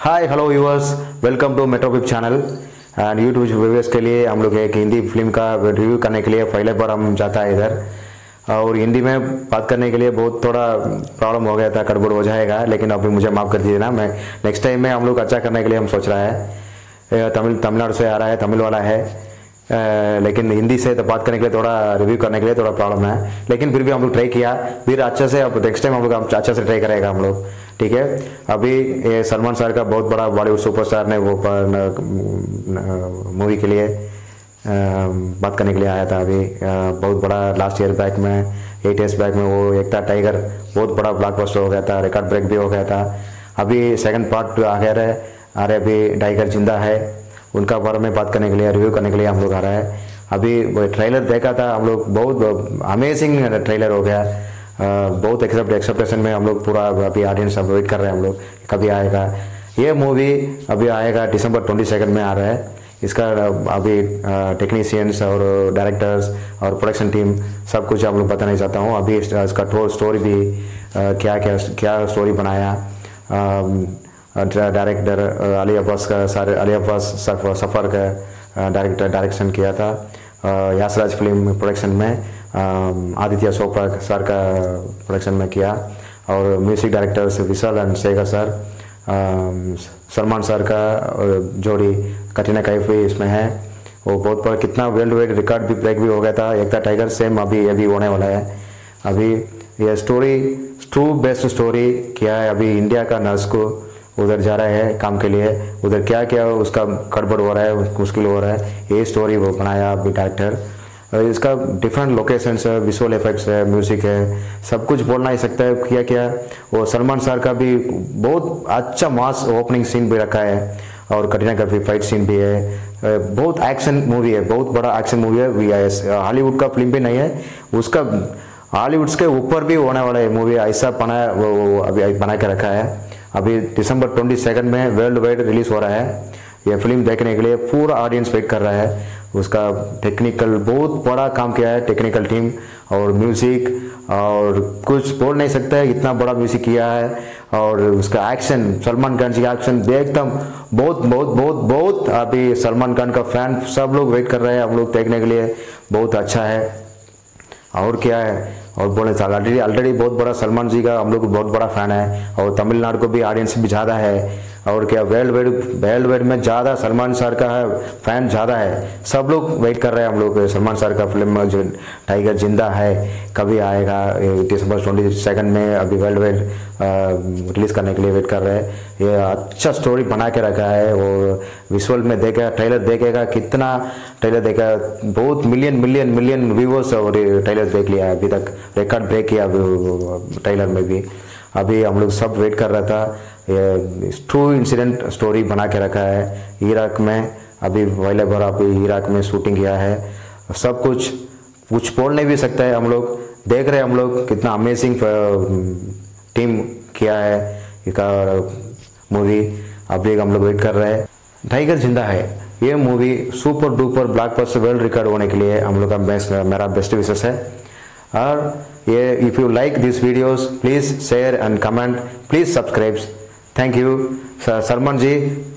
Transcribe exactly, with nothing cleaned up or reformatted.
Hi hello viewers, welcome to Metropeep channel and YouTube viewers के लिए हम लोग एक हिंदी फिल्म का रिव्यू करने के लिए पहले बार हम जाता है इधर। और हिंदी में बात करने के लिए बहुत थोड़ा प्रॉब्लम हो गया था, गड़बड़ हो जाएगा, लेकिन अभी मुझे माफ़ कर दीजिए ना। मैं नेक्स्ट टाइम में हम लोग अच्छा करने के लिए हम सोच रहा है। तमिल तमिलनाडु से आ रहा है, तमिल वाला है, आ, लेकिन हिंदी से तो बात करने के लिए थोड़ा रिव्यू करने के लिए थोड़ा प्रॉब्लम है, लेकिन फिर भी हम लोग ट्राई किया। फिर अच्छे से अब नेक्स्ट टाइम हम लोग अच्छा से ट्राई करेगा हम लोग, ठीक है। अभी ये सलमान सर का बहुत बड़ा बॉलीवुड सुपरस्टार ने वो मूवी के लिए आ, बात करने के लिए आया था। अभी आ, बहुत बड़ा लास्ट ईयर बैक में, एट ईयर्स बैक में वो एक था टाइगर, बहुत बड़ा ब्लॉकबस्टर हो गया था, रिकॉर्ड ब्रेक भी हो गया था। अभी सेकंड पार्ट आ गया है, आ रहे अभी टाइगर जिंदा है, उनका बारे में बात करने के लिए, रिव्यू करने के लिए हम लोग आ रहा है। अभी वो ट्रेलर देखा था हम लोग, बहुत अमेजिंग ट्रेलर हो गया। Uh, बहुत एक्सेप्ट एक्सेप्टेशन में हम लोग पूरा अभी ऑडियंस अब वेट कर रहे हैं हम लोग कभी आएगा। ये मूवी अभी आएगा दिसंबर ट्वेंटी सेकेंड में आ रहा है। इसका अभी टेक्नीशियंस और डायरेक्टर्स और प्रोडक्शन टीम सब कुछ आप लोग बताना चाहता हूँ। अभी इसका स्टोरी भी uh, क्या क्या क्या स्टोरी बनाया, डायरेक्टर अली अब्बास का सारे अली अब्बास सफ़र का डायरेक्टर डायरेक्शन किया था, यासराज फिल्म प्रोडक्शन में आदित्य चोपड़ा सर का प्रोडक्शन में किया, और music directors Vishal and Shekhar sir, Salman sir का जोड़ी कटरीना कैफ भी इसमें है। वो बहुत बड़ा कितना वर्ल्ड वाइड रिकॉर्ड भी ब्रेक भी हो गया था, एक था टाइगर, सेम अभी अभी होने वाला है। अभी ये स्टोरी ट्रू बेस्ट स्टोरी क्या है, अभी इंडिया का नर्स को उधर जा रहा है काम के लिए, उधर क्या क्या उसका गड़बड़ हो रहा है, मुश्किल हो रहा है, ये स्टोरी वो बनाया अभी डायरेक्टर। इसका डिफरेंट लोकेशंस है, विजुअल इफेक्ट्स है, म्यूजिक है, सब कुछ बोलना ही सकता है क्या क्या। वो सलमान सर का भी बहुत अच्छा मास ओपनिंग सीन भी रखा है, और कटरीना का भी फाइट सीन भी है। बहुत एक्शन मूवी है, बहुत बड़ा एक्शन मूवी है। वी आई एस हॉलीवुड का फिल्म भी नहीं है, उसका हॉलीवुड के ऊपर भी होने वाला है मूवी, ऐसा बनाया वो, वो अभी बना के रखा है। अभी दिसंबर ट्वेंटी सेकेंड में वर्ल्ड वाइड रिलीज हो रहा है। यह फिल्म देखने के लिए पूरा ऑडियंस वेट कर रहा है। उसका टेक्निकल बहुत बड़ा काम किया है टेक्निकल टीम, और म्यूजिक और कुछ बोल नहीं सकता है, इतना बड़ा म्यूजिक किया है। और उसका एक्शन, सलमान खान जी का एक्शन एकदम बहुत बहुत बहुत बहुत अभी सलमान खान का फैन सब लोग वेट कर रहे हैं हम लोग देखने के लिए, बहुत अच्छा है। और क्या है और बोले साल ऑलरेडी ऑलरेडी बहुत बड़ा सलमान जी का हम लोग बहुत बड़ा फैन है, और तमिलनाडु को भी ऑडियंस भी ज़्यादा है। और क्या वर्ल्ड वाइड वर्ल्ड वाइड में ज़्यादा सलमान सर का है फैन ज़्यादा है, सब लोग वेट कर रहे हैं हम लोग सलमान सर का फिल्म में जो टाइगर जिंदा है कभी आएगा दिसंबर ट्वेंटी सेकेंड में। अभी वर्ल्ड वाइड रिलीज़ करने के लिए वेट कर रहे हैं। ये अच्छा स्टोरी बना के रखा है, वो विजुअल में देखेगा, ट्रेलर देखेगा, कितना ट्रेलर देखा, बहुत मिलियन मिलियन मिलियन व्यूवर्स और ट्रेलर देख लिया है अभी तक, रिकॉर्ड ब्रेक किया ट्रेलर में भी। अभी हम लोग सब वेट कर रहा था, ये ट्रू इंसिडेंट स्टोरी बना के रखा है। इराक में अभी पहले बार अभी इराक में शूटिंग किया है, सब कुछ कुछ बोल नहीं भी सकता है। हम लोग देख रहे हैं हम लोग कितना अमेजिंग टीम किया है इसका मूवी। अभी हम लोग वेट कर रहे हैं। टाइगर जिंदा है ये movie super duper blockbuster world record होने के लिए हम लोग का बेस्ट मेरा बेस्ट विशेष है। और ये if you like this videos please share and comment, please subscribe. Thank you Salman ji,